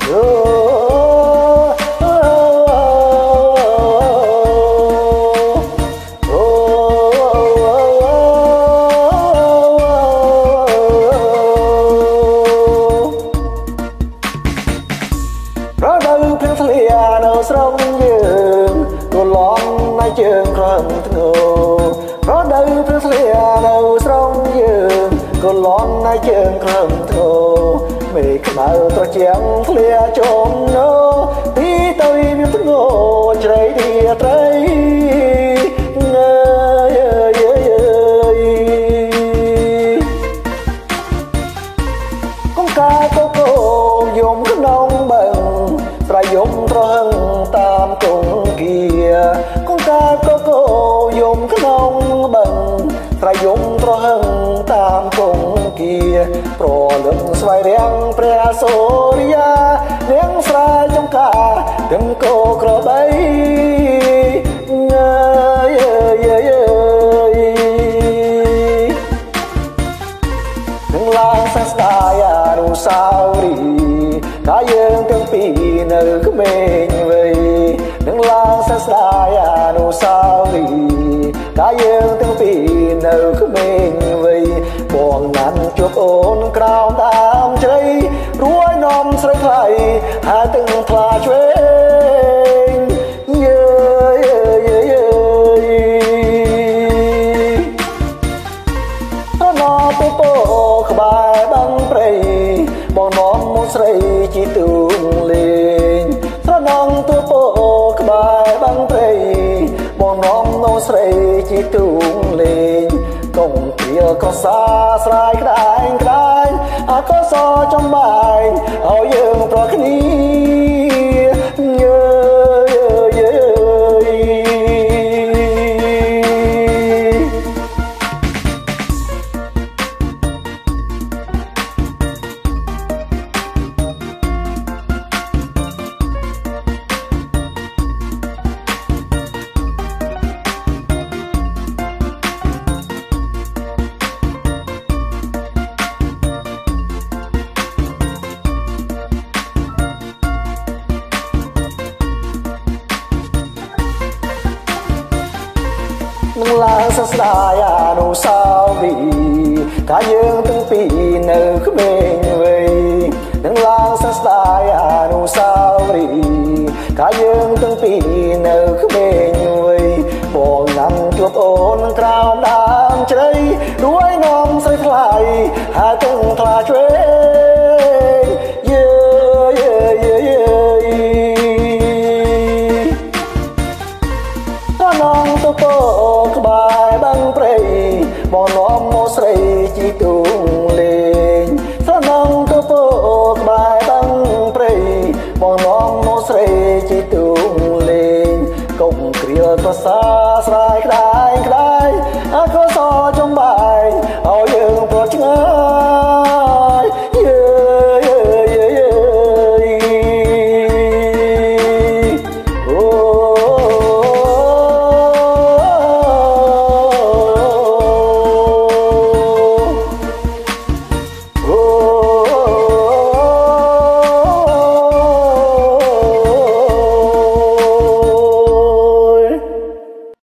Rodov Pleang Thlaekនៅស្រុកយើងក៏លំណាជើងក្រឹមធ្ងោRodov Pleang Thlaekនៅស្រុកយើងក៏លំណាជើងក្រឹមធ្ងោមេខ្មៅត្រជាំងធ្លាជុំណូទីទៅមានធ្ងោជ្រៃទីត្រីងើយកងកាកកោយំក្នុងបឹងប្រយមត្រហឹងតាមគង្គាកងកាកកោយំក្នុងបឹងប្រយមត្រហឹងតាមគង្គាប្រលឹងស្វ័យរាំងព្រះសូរិយានាងស្រែចំការទាំងគោក្របីងើយនឹងឡើងសាស្តាយានុស្សាវរីយ៍កាយើងទាំងពីរនៅក្មេងវ័យនឹងឡើងសាស្តាយានុស្សាវរីយ៍កាយើងទាំងពីរនៅក្មេងវ័យបងណាន់ជួបអូនក្រោមដើមជ្រៃរួយនំស្រីថ្លៃហើយទាំងថ្លាឆ្វេងណោពពោក្បែរបាំងព្រៃបងនាំមកស្រីជីទូងលេងស្រណងទូពោក្បែរបាំងព្រៃបងនាំមកស្រីជីទូងលេងកងព្រាក៏សាស្រ័យក្តែងក្តែងអាក៏សចំបែងឲ្យយើងប្រគ្នានឹងឡើងសាស្តាយានុស្សាវរីយ៍កាយើងទាំងពីរនៅក្មេងវ័យនឹងឡើងសាស្តាយានុស្សាវរីយ៍កាយើងទាំងពីរនៅ